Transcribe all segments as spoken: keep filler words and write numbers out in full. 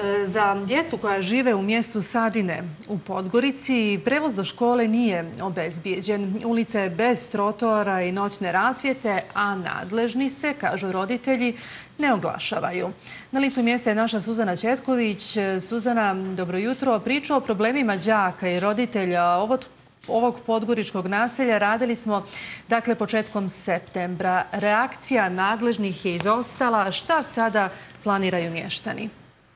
Za djecu koja žive u mjestu Sadine u Podgorici prevoz do škole nije obezbijeđen. Ulica je bez trotoara i noćne rasvjete, a nadležni se, kažu roditelji, ne oglašavaju. Na licu mjesta je naša Suzana Četković. Suzana, dobro jutro. Priču o problemima đaka i roditelja ovog ovog podgoričkog naselja radili smo dakle početkom septembra. Reakcija nadležnih je izostala. Šta sada planiraju mještani?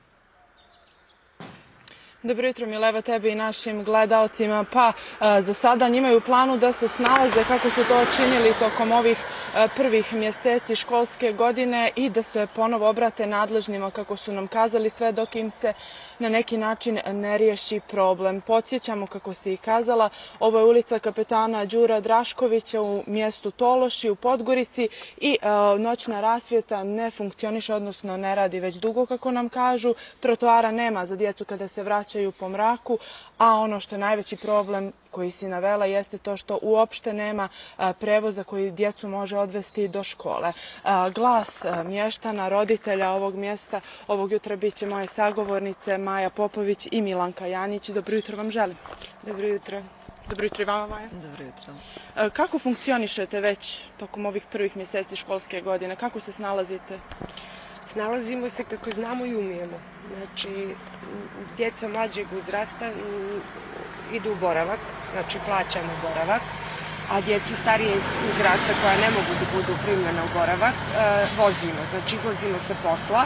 Dobro jutro, Mileva, tebi i našim gledaocima. Pa, za sada imaju u planu da se snalaze kako su to činili tokom ovih prvih mjeseci školske godine i da se ponovo obrate nadležnima, kako su nam kazali, sve dok im se na neki način ne riješi problem. Podsjećamo, kako si i kazala, ovo je ulica kapetana Đura Draškovića u mjestu Tološi u Podgorici i noćna rasvjeta ne funkcioniše, odnosno ne radi već dugo, kako nam kažu. Trotoara nema za djecu kada se vraćaju po mraku, a ono što je najveći problem koji si navela jeste to što uopšte nema prevoza koji djecu može odvesti do škole. Glas mještana, roditelja ovog mjesta ovog jutra bit će moje sagovornice Maja Popović i Milanka Janić. Dobro jutro vam želim. Dobro jutro. Dobro jutro i vama, Maja. Dobro jutro. Kako funkcionišete već tokom ovih prvih mjeseci školske godine? Kako se snalazite? Snalazimo se kako znamo i umijemo. Znači, djeca mlađeg uzrasta idu u boravak, znači plaćamo boravak, a djecu starijeg uzrasta koja ne mogu da budu primljena u boravak, vozimo, znači izlazimo sa posla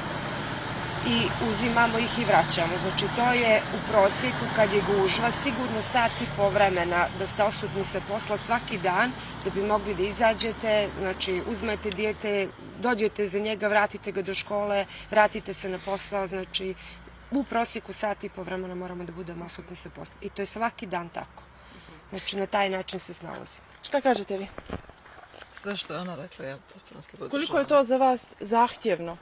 i uzimamo ih i vraćamo. Znači to je u prosjeku kad je gužva sigurno sat i po vremena da ste odsutni sa posla svaki dan da bi mogli da izađete, znači uzmete dijete, dođete za njega, vratite ga do škole, vratite se na posao, znači u prosjeku sat i po vremena moramo da budemo odsutni sa posla. I to je svaki dan tako. Znači na taj način se snalazi. Šta kažete vi? Sve što je ona rekla, ja potpuno slobodno. Koliko je to za vas zahtjevno?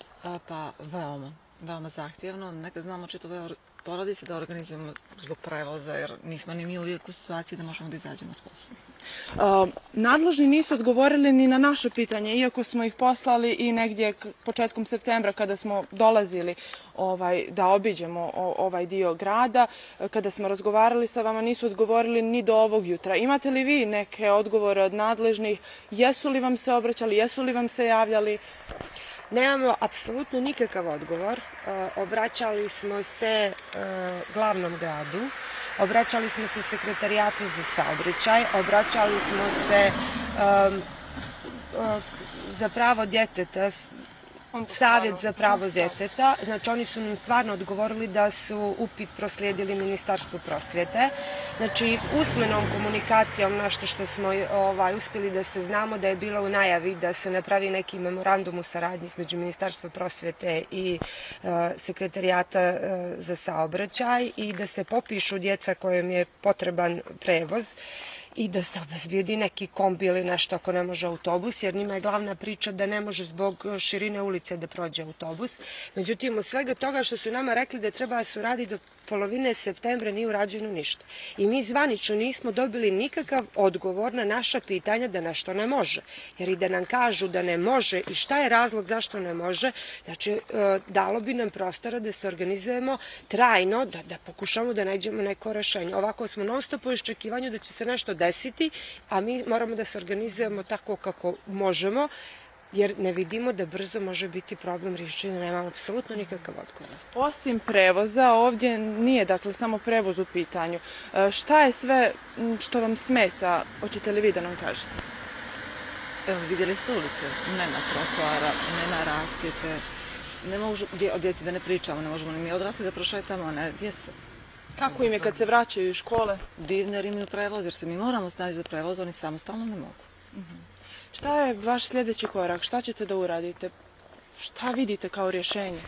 Pa veoma, veoma zahtjevno. Nekad znamo čitave porodice da organizujemo zbog prevoza, jer nismo ni mi uvijek u situaciji da možemo da izađemo s posla. Nadležni nisu odgovorili ni na naše pitanje, iako smo ih poslali i negdje početkom septembra kada smo dolazili da obiđemo ovaj dio grada. Kada smo razgovarali sa vama, nisu odgovorili ni do ovog jutra. Imate li vi neke odgovore od nadležnih? Jesu li vam se obraćali, jesu li vam se javljali? Nemamo apsolutno nikakav odgovor. Obraćali smo se glavnom gradu, obraćali smo se sekretarijatu za saobraćaj, obraćali smo se za pravo djeteta, Savjet za pravo djeteta. Znači oni su nam stvarno odgovorili da su upit proslijedili Ministarstvu prosvjete. Znači usmenom komunikacijom, nešto što smo uspjeli da se znamo da je bilo u najavi da se napravi neki memorandum u saradnji između Ministarstva prosvjete i Sekretarijata za saobraćaj i da se popišu djeca kojim je potreban prevoz i da se obezbijedi neki kombi ili nešto ako ne može autobus, jer njima je glavna priča da ne može zbog širine ulice da prođe autobus. Međutim, od svega toga što su nama rekli da treba da se uradi do polovine septembra nije urađeno ništa. I mi zvanično nismo dobili nikakav odgovor na naša pitanja da nešto ne može. Jer i da nam kažu da ne može i šta je razlog zašto ne može, znači dalo bi nam prostora da se organizujemo trajno, da pokušamo da nađemo neko rešenje. Ovako smo non stop u iščekivanju da će se nešto desiti, a mi moramo da se organizujemo tako kako možemo, jer ne vidimo da brzo može biti problem rješenja, nemamo apsolutno nikakav odgovor. Osim prevoza, ovdje nije dakle samo prevoz u pitanju. Šta je sve što vam smeta, hoćete li vi da nam kažete? Evo, vidjeli ste ulice, nema trotoara, nema rasvjete, ne možu o djeci da ne pričamo, ne možemo ni mi odrasli da prošetamo, a ne djeca. Kako im je kad se vraćaju iz škole? Divno jer imaju prevoz, jer se mi moramo snaći za prevoz, oni samostalno ne mogu. Šta je vaš sljedeći korak? Šta ćete da uradite? Šta vidite kao rješenje?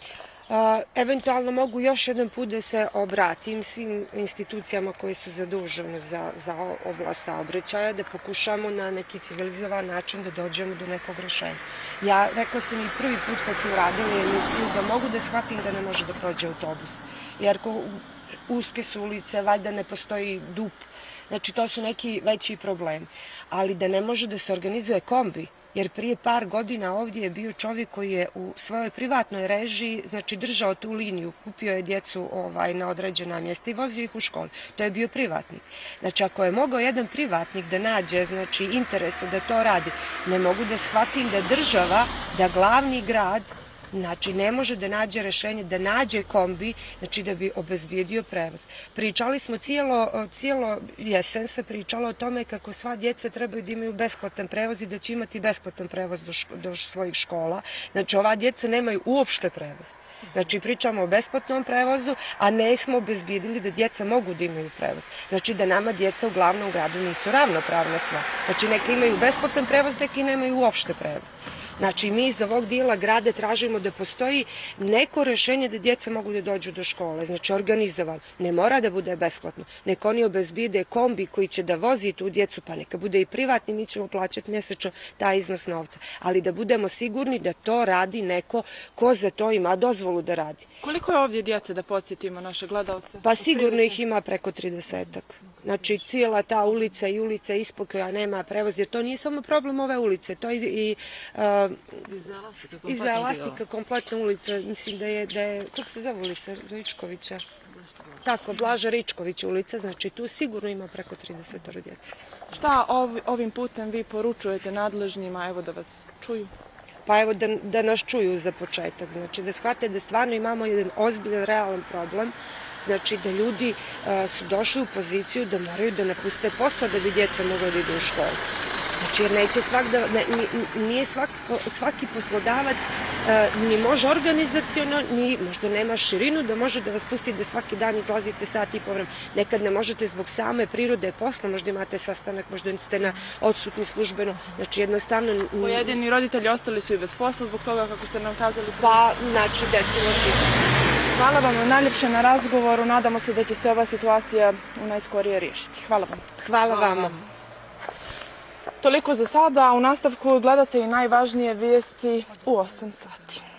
Eventualno mogu još jedan put da se obratim svim institucijama koje su zadužene za oblast saobraćaja, da pokušamo na neki civilizovan način da dođemo do nekog rješenja. Ja rekla sam i prvi put kad smo radili emisiju da mogu da shvatim da ne može da prođe autobus. Jer uske su ulice, valjda ne postoji dup. Znači to su neki veći problemi. Ali da ne može da se organizuje kombi, jer prije par godina ovdje je bio čovjek koji je u svojoj privatnoj režiji, znači držao tu liniju, kupio je djecu ovaj, na određena mjesta i vozio ih u školu. To je bio privatnik. Znači, ako je mogao jedan privatnik da nađe, znači, interese da to radi, ne mogu da shvatim da država, da glavni grad, znači, ne može da nađe rešenje, da nađe kombi, znači da bi obezbijedio prevoz. Pričali smo cijelo, cijelo jesen se pričalo o tome kako sva djeca trebaju da imaju besplatan prevoz i da će imati besplatan prevoz do, ško, do svojih škola. Znači, ova djeca nemaju uopšte prevoz. Znači, pričamo o besplatnom prevozu, a ne smo obezbijedili da djeca mogu da imaju prevoz. Znači, da nama djeca u glavnom gradu nisu ravnopravna sva. Znači, neki imaju besplatan prevoz, neki nemaju uopšte prevoz. Znači, mi iz ovog dijela grada tražimo da postoji neko rešenje da djeca mogu da dođu do škole. Znači, organizovan. Ne mora da bude besplatno. Neko oni obezbijede kombi koji će da vozi tu djecu, pa neka bude i privatni, mi ćemo plaćati mjesečno taj iznos novca. Ali da budemo sigurni da to radi neko ko za to ima dozvolu da radi. Koliko je ovdje djece, da podsjetimo naše gledalce? Pa sigurno ih ima preko tridesetak. Znači, cijela ta ulica i ulica ispod koja nema prevoz, jer to nije samo problem ove ulice, to je i iza Elastika kompletna ulica, mislim da je, da je, kako se zove ulica, Ričkovića? Tako, Blaža Ričkovića ulica, znači tu sigurno ima preko trideset djece. Šta ov, ovim putem vi poručujete nadležnjima, evo da vas čuju? Pa evo da, da nas čuju za početak, znači da shvate da stvarno imamo jedan ozbiljan, realan problem, znači da ljudi uh, su došli u poziciju da moraju da napuste posao da bi djeca mogla da idu u školu. Znači, jer neće svak da, ne, nije svak, svaki poslodavac uh, ni može organizaciono, ni možda nema širinu da može da vas pusti da svaki dan izlazite sat i po vremena. Nekad ne možete zbog same prirode posla, možda imate sastanak, možda ste na odsutni službeno, znači jednostavno... Pojedini roditelji ostali su i bez posla zbog toga kako ste nam kazali? Pa, znači, desilo se. Hvala vam najljepše na razgovoru, nadamo se da će se ova situacija u najskorije riješiti. Hvala vam. Hvala vama. Toliko za sada, u nastavku gledate i najvažnije vijesti u osam sati.